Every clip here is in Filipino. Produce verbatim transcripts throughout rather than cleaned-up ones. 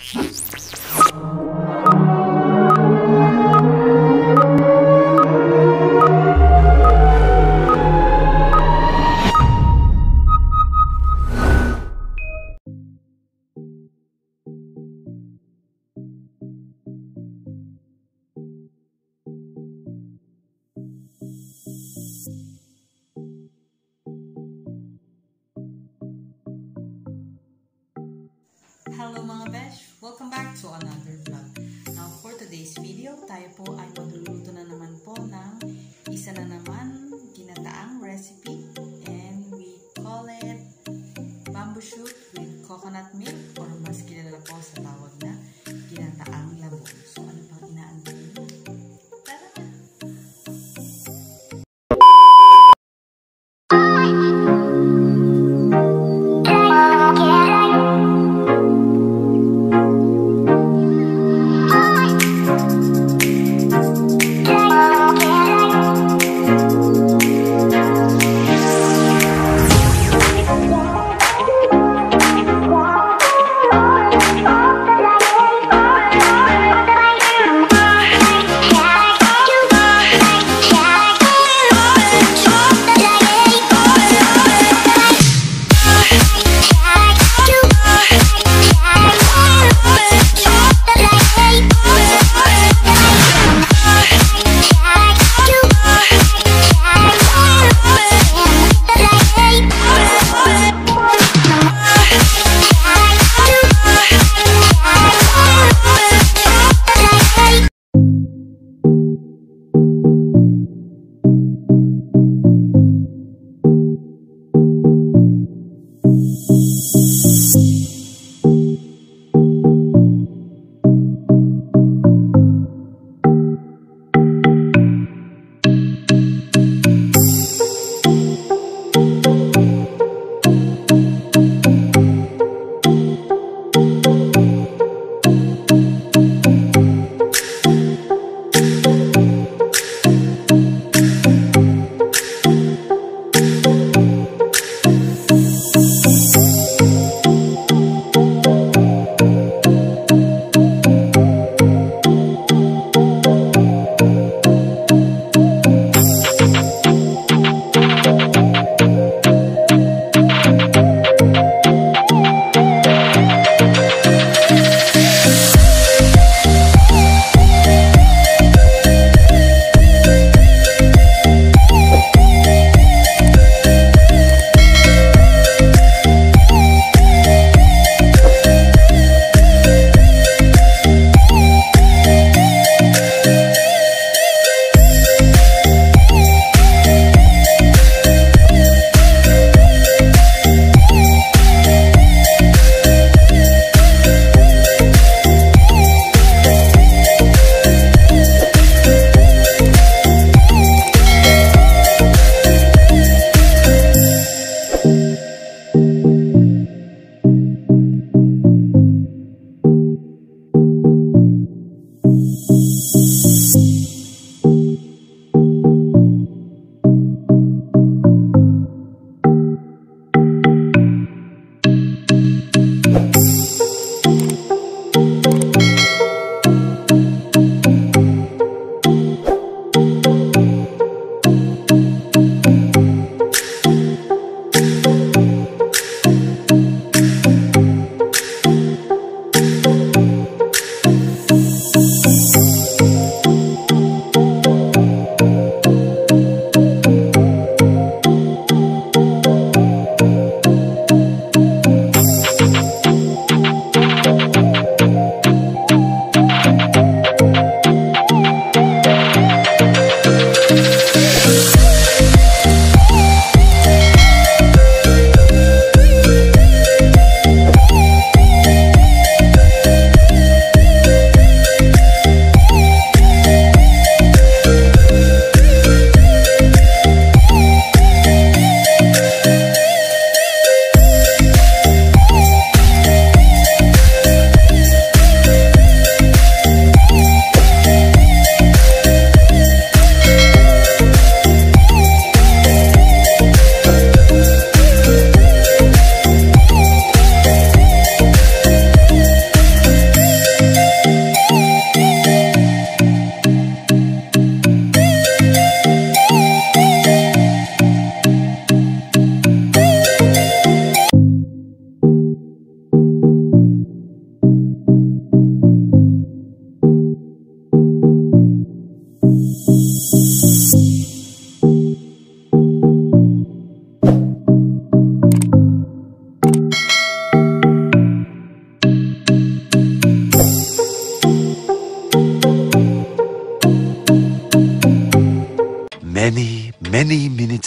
Hello mga besh! Welcome back to another vlog. Now for today's video, tayo po ay magluluto na naman po ng isa na naman ginataang recipe, and we call it bamboo shoot with coconut milk, or mas kilala po sa tawag na ginataang labong. So ano pang inaantay niyo? Tara na!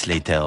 later.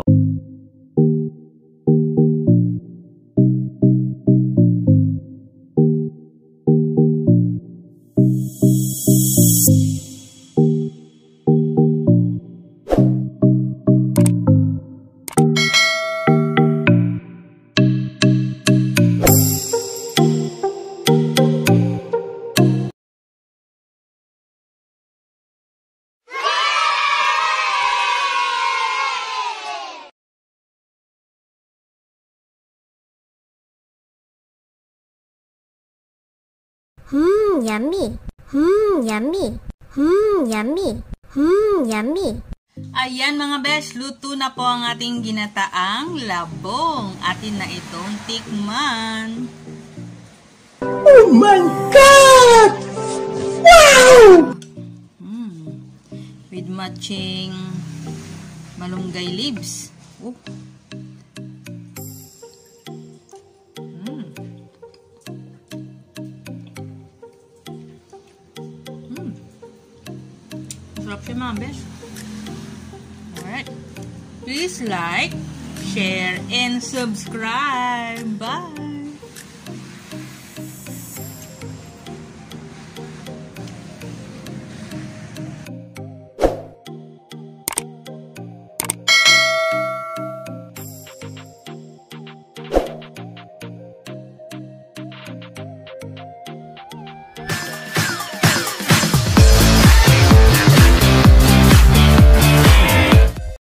Hmm, yummy. Hmm, yummy. Hmm, yummy. Hmm, yummy. Ayan mga besh, luto na po ang ating ginataang labong. Atin na itong tikman. Oh my God! Wow! Mm. With matching malunggay leaves. Oh. Mm. Mm. Sarap siya mga besh. Alright. Please like, share, and subscribe. Bye!